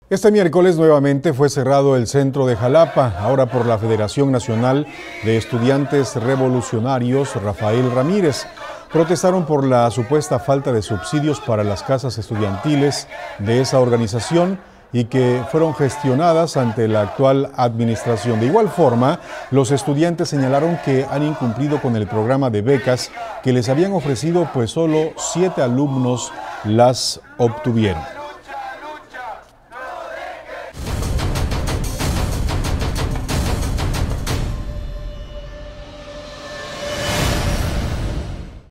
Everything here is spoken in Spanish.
Este miércoles nuevamente fue cerrado el centro de Jalapa, ahora por la Federación Nacional de Estudiantes Revolucionarios Rafael Ramírez. Protestaron por la supuesta falta de subsidios para las casas estudiantiles de esa organización y que fueron gestionadas ante la actual administración. De igual forma, los estudiantes señalaron que han incumplido con el programa de becas que les habían ofrecido, pues solo 7 alumnos las obtuvieron.